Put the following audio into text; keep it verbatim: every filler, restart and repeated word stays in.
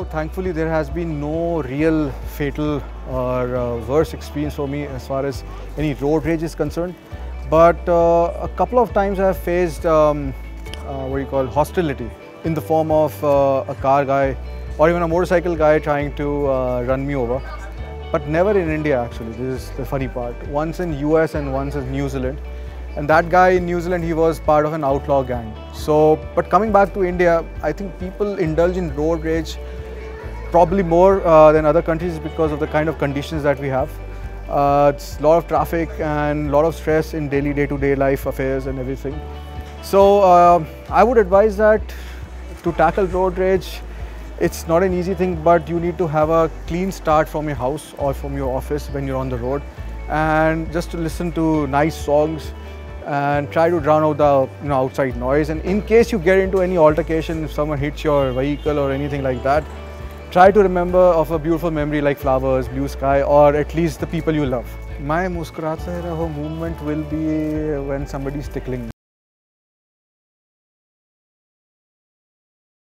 thankfully there has been no real fatal or uh, worse experience for me as far as any road rage is concerned. But uh, a couple of times I have faced um, uh, what do you call hostility in the form of uh, a car guy or even a motorcycle guy trying to uh, run me over. But never in India actually, this is the funny part. Once in U S and once in New Zealand. And that guy in New Zealand, he was part of an outlaw gang. So, but coming back to India, I think people indulge in road rage probably more uh, than other countries because of the kind of conditions that we have. Uh, it's a lot of traffic and a lot of stress in daily day-to-day life affairs and everything. So uh, I would advise that to tackle road rage, it's not an easy thing, but you need to have a clean start from your house or from your office when you're on the road, and just to listen to nice songs and try to drown out the you know, outside noise. And in case you get into any altercation, if someone hits your vehicle or anything like that, try to remember of a beautiful memory like flowers, blue sky, or at least the people you love. My muskurate raho movement will be when somebody is tickling me.